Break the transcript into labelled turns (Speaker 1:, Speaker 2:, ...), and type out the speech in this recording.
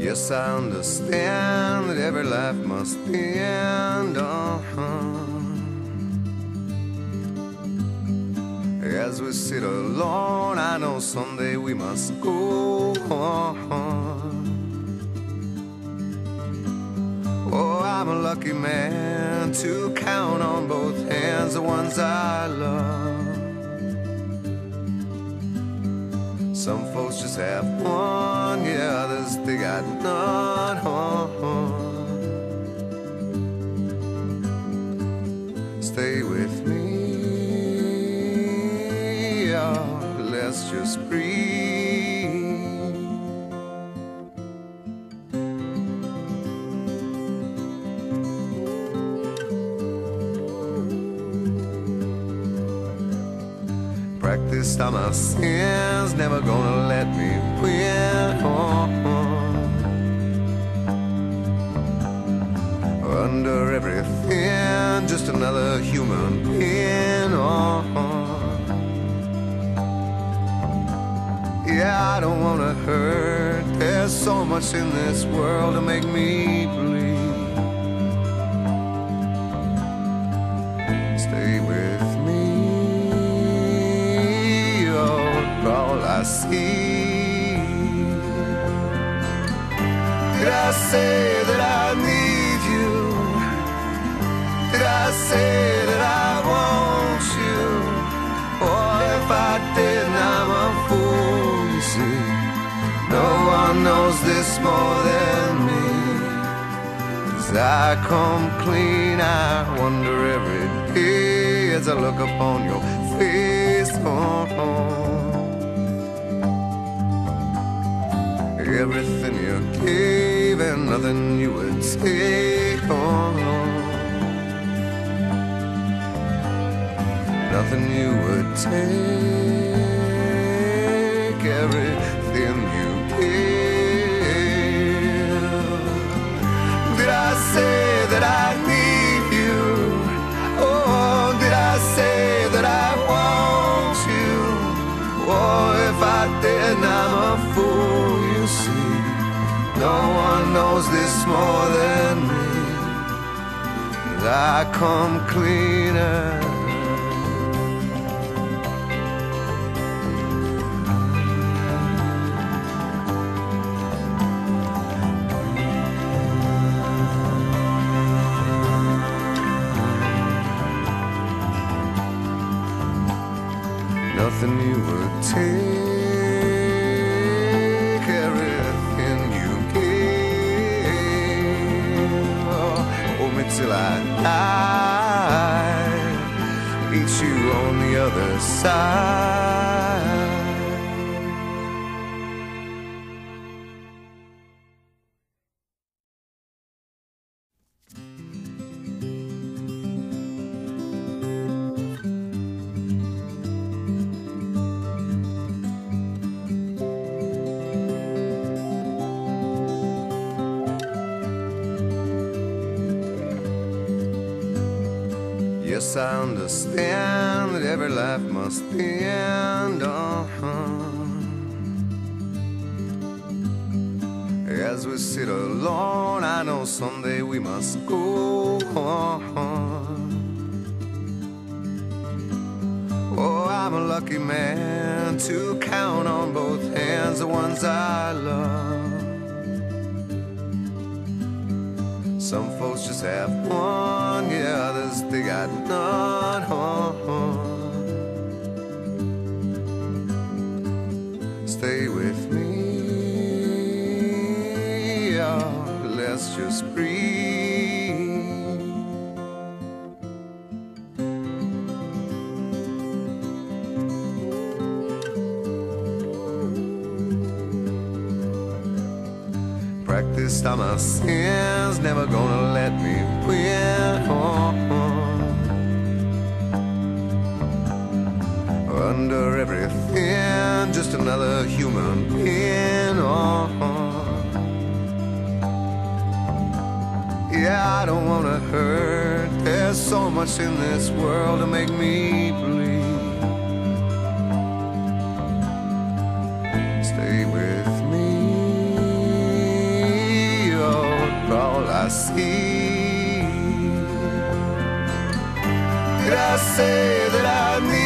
Speaker 1: Yes, I understand that every life must end. As we sit alone, I know someday we must go on. Oh, I'm a lucky man to count on both hands the ones I love. Some folks just have one, yeah, others they got none. Stay with me, oh, let's just breathe. Practiced on my sins, never gonna let me win. Under everything, just another human being. Yeah, I don't wanna hurt. There's so much in this world to make me bleed. Stay with me, all I see. Did I say that I need you? Did I say that I want you? Or if I didn't, I'm a fool, you see. No one knows this more than me. As I come clean, I wonder every day as I look upon your face. Everything you gave and nothing you would take on. Nothing you would take. Everything you gave. Did I say that I need you? Oh, did I say that I want you? Oh, if I didn't, I'm a fool, you see. No one knows this more than me. I come cleaner. Nothing you would take, everything you gave. Oh, hold me till I die, meet you on the other side. Yes, I understand that every life must end. As we sit alone, I know someday we must go on. Oh, I'm a lucky man to count on both hands the ones I love. Some folks just have one, yeah, others they got none. Stay with me, oh, let's just breathe. Practiced on my sins, never gonna let me win. Under everything, just another human being. Yeah, I don't wanna hurt. There's so much in this world to make me bleed. Stay with me, I see? Did I say that I need